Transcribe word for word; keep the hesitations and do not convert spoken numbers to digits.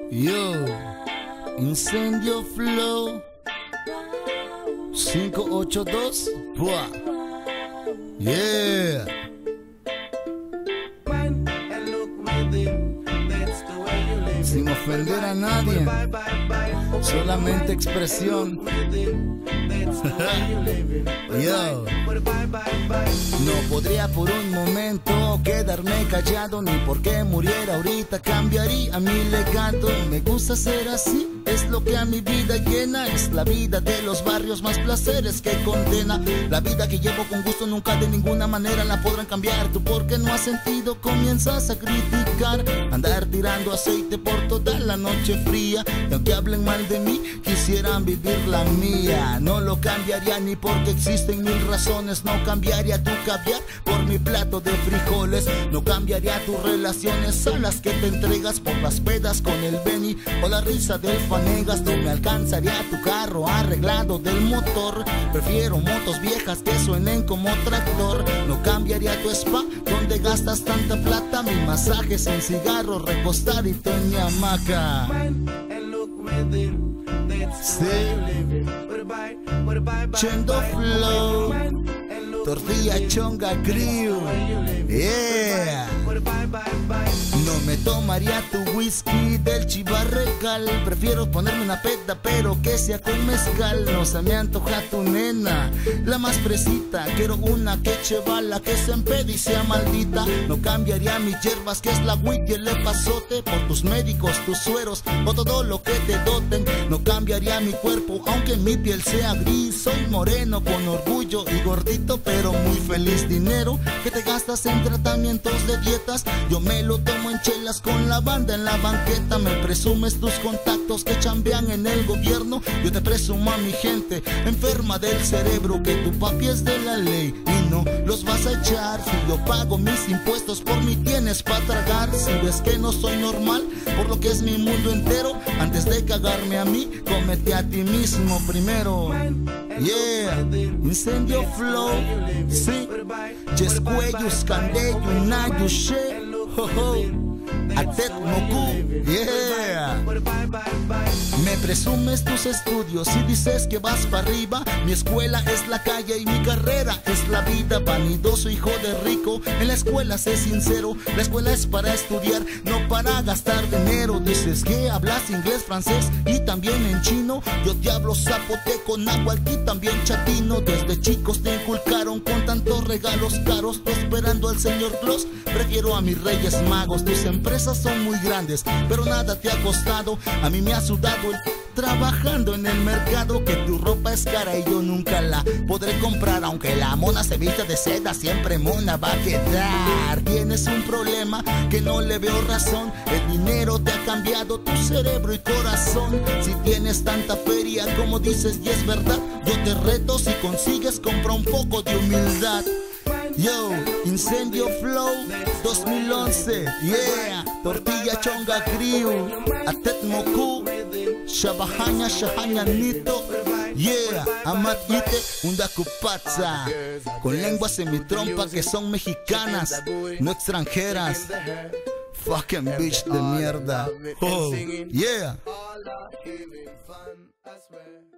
Yo, Incendio Flow cinco ocho dos. Buah. Yeah. Sin ofender a nadie, solamente expresión. Yo no podría por un momento quedarme callado, ni porque muriera ahorita cambiaría mi legado. Me gusta ser así, es lo que a mi vida llena. Es la vida de los barrios, más placeres que condena. La vida que llevo con gusto nunca de ninguna manera la podrán cambiar. Tú porque no has sentido comienzas a criticar, andar tirando aceite por toda la noche fría. Y aunque hablen mal de mí, quisieran vivir la mía. No lo cambiaría ni porque existen mil razones. No cambiaría tu caviar por mi plato de frijoles. No cambiaría tus relaciones a las que te entregas por las pedas con el Benny o la risa del Fanegas. No me alcanzaría tu carro arreglado del motor. Prefiero motos viejas que suenen como tractor. No cambiaría tu spa donde gastas tanta plata. Mi masaje sin cigarro, recostar y en mi hamaca. Sí. Chendo Flow, tortilla chonga crew. Yeah. No me tomaría tu whisky del Chivarrecal. Prefiero ponerme una peda pero que sea con mezcal. No se me antoja tu nena, la más fresita. Quiero una que chevala, que se empede y sea maldita. No cambiaría mis hierbas, que es la wheat y el epazote, por tus médicos, tus sueros o todo lo que te doten. No cambiaría mi cuerpo, aunque mi piel sea gris. Soy moreno con orgullo y gordito pero muy feliz. Dinero que te gastas en tratamientos de dietas, yo me lo tomo en chelas con la banda en la banqueta. Me presumes tus contactos que chambean en el gobierno, yo te presumo a mi gente enferma del cerebro. Que tu papi es de la ley y no los vas a echar. Si yo pago mis impuestos, por mí tienes para tragar. Si ves que no soy normal, por lo que es mi mundo entero, antes de cagarme a mí, cómete a ti mismo primero. Yeah, Incendio Flow, sí. Jescuellos, Candeyo, Nayo, She, ho ho, Atet Moku, yeah. Me presumes tus estudios y dices que vas para arriba. Mi escuela es la calle y mi carrera es la vida. Vanidoso hijo de rico, en la escuela sé sincero. La escuela es para estudiar, no para gastar dinero. Dices que hablas inglés, francés y también en chino. Yo te hablo zapoteco, náhuatl y también chatino. Desde chicos te inculcaron con tantos regalos caros. Tú esperando al señor Claus, prefiero a mis reyes magos. Tus empresas son muy grandes, pero nada te ha costado. A mí me ha sudado el trabajando en el mercado. Que tu ropa es cara y yo nunca la podré comprar. Aunque la mona se vista de seda, siempre mona va a quedar. Tienes un problema que no le veo razón. El dinero te ha cambiado tu cerebro y corazón. Si tienes tanta feria como dices y es verdad, yo te reto, si consigues compra un poco de humildad. Yo, Incendio Flow dos mil once, yeah. Tortilla chonga crew, Atet Moku, Shabahaña Shahaña Nito, yeah. Amat Ite, Undakupatza. Con lenguas en mi trompa que son mexicanas, no extranjeras. Fucking bitch de mierda. Oh, yeah.